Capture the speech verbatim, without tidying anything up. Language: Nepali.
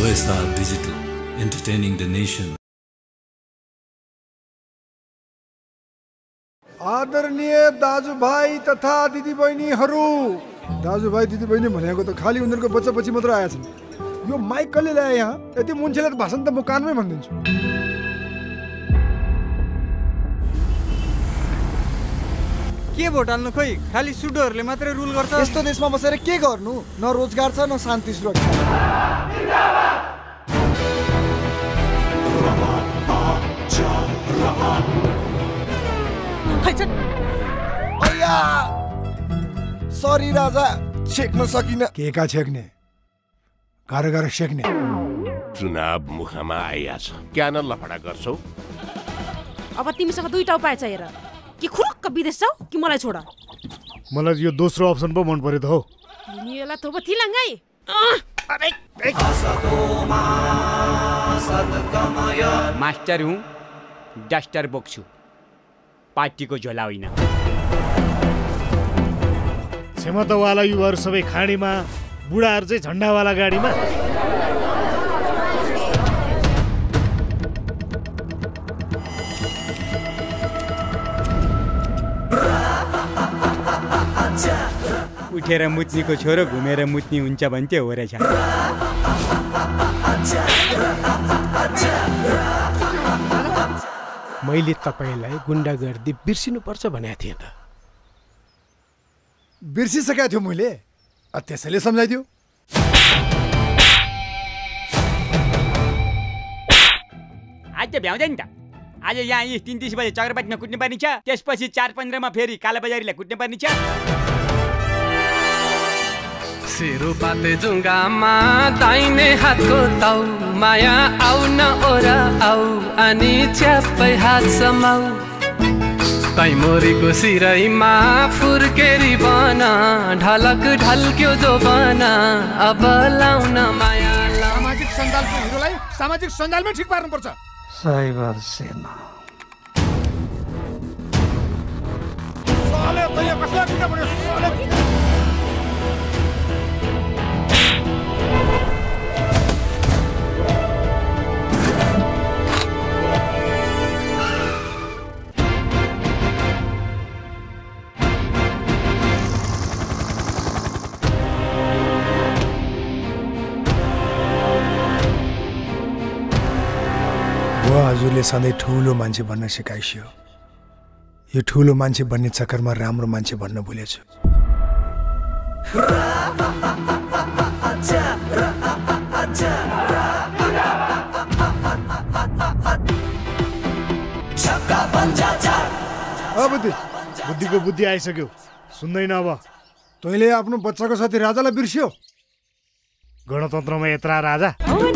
Star Digital, entertaining the nation. आदरणीय दाजुभाइ तथा दिदीबहिनीहरू, दाजुभाइ दिदीबहिनी भनेको त खाली उनीहरूको बच्चापछि मात्र आएछन्। यो माइक कसले ल्याए यहाँ? यति मुन्छेले त भाषण त म कानमै भनिदिन्छु। के भोट हाल्नु खोइ, खाली सुडोहरूले मात्रै रुल गर्छ। यस्तो देशमा बसेर के गर्नु? न रोजगार छ न शान्ति सुरक्षा। सरी राजा, छेक्न सकिन। के का छेक्ने? गाह्रो गाह्रो सेक्ने। चुनाव मुखमा आइहाल्छ, क्या न लफडा गर्छौ? अब तिमीसँग दुईटा उपाय छ हेर, कि खुरुक्क विदेश जाऊ कि मलाई छोड। मलाई यो दोस्रो अप्सन पो मन पर्यो त हो। तिमीलाई थोप थिलंगाई। मास्टर हुँ, डस्टर बोक्छु, पार्टीको झोला होइन। क्षमतावाला युवाहरू सबै खाडीमा, बुढाहरू चाहिँ झन्डावाला गाडीमा। उठेर मुत्नीको छोरो घुमेर मुत्नी हुन्छ भन्थे हो रहेछ। मैले तपाईलाई गुण्डागर्दी बिर्सिनुपर्छ भनेको थिएँ त। बिर्सिसकेको थियो मैले, त्यसैले सम्झाइदियो। आज त भ्याउँदैन त। आज यहाँ यी तिन तिस बजे चक्रपातीमा कुट्ने पर्ने छ, त्यसपछि चार पन्ध्रमा फेरि कालाबजारीलाई कुट्ने पर्ने छ। सिरुपाते जुङ्गामा दाहिने हातको ताउ, माया आउ न ओरा आउ, अनि च्याप्पै हात समाउ। तैमोरीको सिरैमा फुर्केरी बना, ढलक ढल्क्यो जो बना, अब लाउन माया। सामाजिक सञ्जालको हिरोलाई सामाजिक सञ्जालमै ठिक पार्नुपर्छ। साइबर सेना साले तैले कसलाई किन भन्यो? साले हजुरले सधैँ ठुलो मान्छे भन्न सिकाइसियो। यो ठुलो मान्छे बन्ने चक्करमा राम्रो मान्छे भन्न भुलेछु। बुद्धि बुद्धिको बुद्धि आइसक्यो, सुन्दैन अब। तैँले आफ्नो बच्चाको साथी राजालाई बिर्स्यो। गणतन्त्रमा यत्रा राजा।